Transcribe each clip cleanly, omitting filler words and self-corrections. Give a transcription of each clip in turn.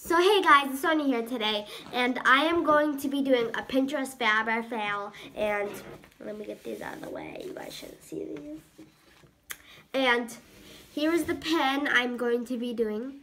So hey guys, it's Sonia here today, and I am going to be doing a Pinterest fab or fail, and let me get these out of the way, you guys shouldn't see these. And here is the pen I'm going to be doing.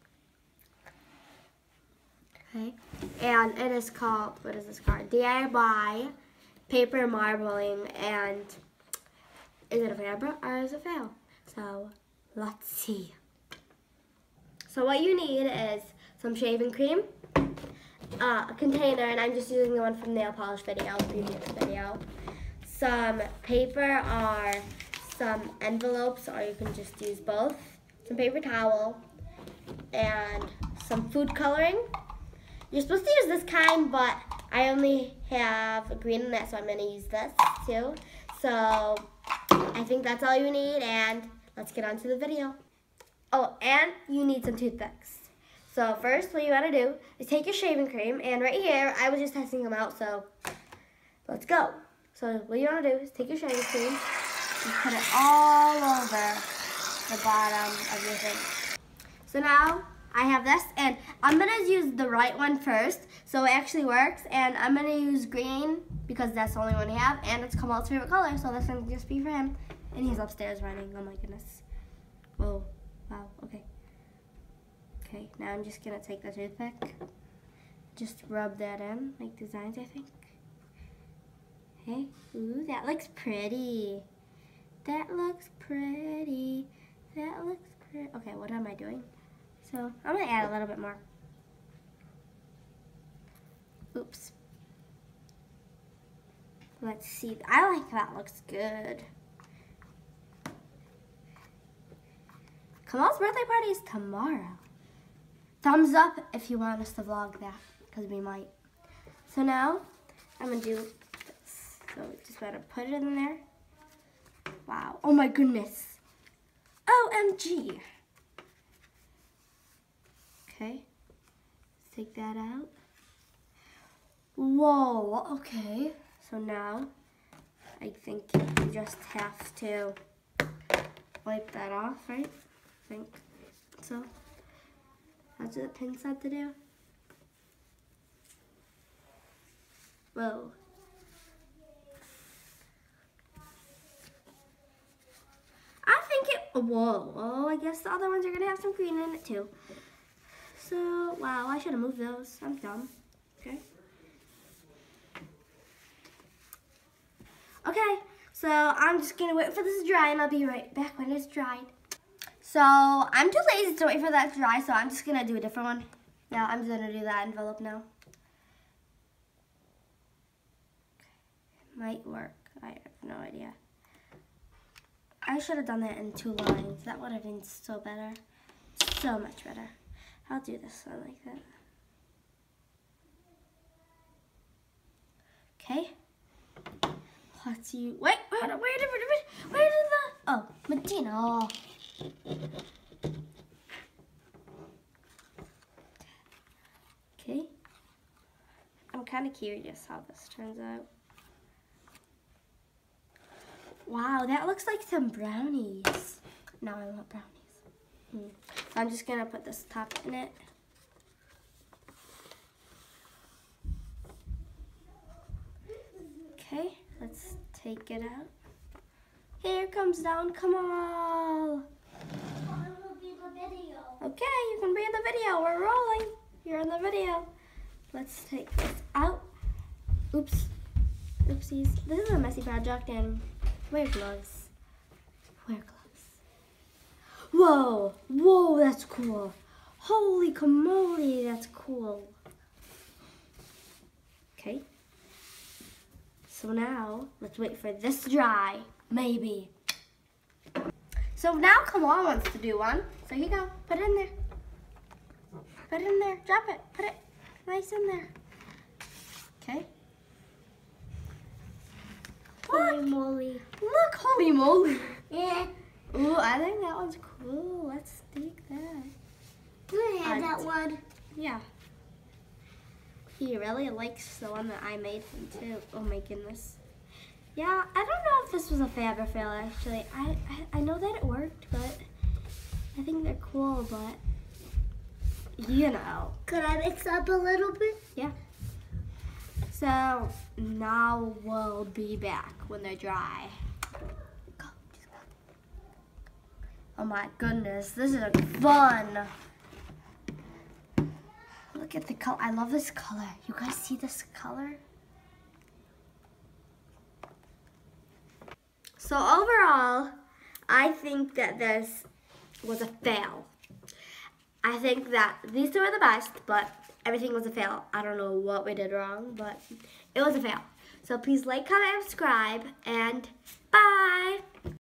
Okay, and it is called, what is this called? DIY Paper Marbling, and is it a fab or is it a fail? So let's see. So what you need is some shaving cream, a container, and I'm just using the one from Nail Polish Video, previous video. Some paper or some envelopes, or you can just use both. Some paper towel, and some food coloring. You're supposed to use this kind, but I only have a green in it, so I'm going to use this too. So I think that's all you need, and let's get on to the video. Oh, and you need some toothpicks. So first, what you gotta do is take your shaving cream, and right here, I was just testing them out, so let's go. So what you wanna do is take your shaving cream and put it all over the bottom of your thing. So now, I have this, and I'm gonna use the right one first, so it actually works, and I'm gonna use green, because that's the only one I have, and it's Kamal's favorite color, so this one can just be for him. And he's upstairs running, oh my goodness. Whoa, wow, okay. Okay, now I'm just gonna take the toothpick, just rub that in, make designs, I think. Okay, ooh, that looks pretty. That looks pretty. That looks pretty. Okay, what am I doing? So I'm gonna add a little bit more. Oops. Let's see, I like that, looks good. Kamal's birthday party is tomorrow. Thumbs up if you want us to vlog that, because we might. So now, I'm going to do this. So just gotta put it in there. Wow, oh my goodness. OMG. Okay, take that out. Whoa, okay. So now, I think you just have to wipe that off, right? I think so. That's what the pin said to do. Whoa. I think it, whoa. Oh, I guess the other ones are gonna have some green in it too. So, wow, I should have moved those. I'm dumb. Okay. Okay, so I'm just gonna wait for this to dry, and I'll be right back when it's dried. So I'm too lazy to wait for that to dry, so I'm just gonna do a different one. Yeah, I'm just gonna do that envelope now. Might work, I have no idea. I should have done that in 2 lines. That would have been so better, so much better. I'll do this one like that. Okay. Let's see. Wait, where did the, oh, Medina. Okay. I'm kind of curious how this turns out. Wow, that looks like some brownies. No, I want brownies. So I'm just gonna put this top in it. Okay, let's take it out. Here comes down, come on. Okay, you can be in the video. We're rolling. You're in the video. Let's take this out. Oops. Oopsies. This is a messy project, and wear gloves. Wear gloves. Whoa. Whoa, that's cool. Holy camoli, that's cool. Okay. So now, let's wait for this to dry. Maybe. So now Kamal wants to do one. So here you go. Put it in there. Put it in there. Drop it. Put it nice in there. Okay. Holy moly. Look, holy moly. Yeah. Ooh, I think that one's cool. Let's stick that. I had that one. Yeah. He really likes the one that I made him too. Oh my goodness. Yeah, I don't know if this was a fab or fail actually. I know that it worked, but I think they're cool, but you know. Could I mix up a little bit? Yeah. So now we'll be back when they're dry. Go, just go. Oh my goodness, this is fun. Look at the color. I love this color. You guys see this color? So overall, I think that this was a fail. I think that these two are the best, but everything was a fail. I don't know what we did wrong, but it was a fail. So please like, comment, and subscribe, and bye!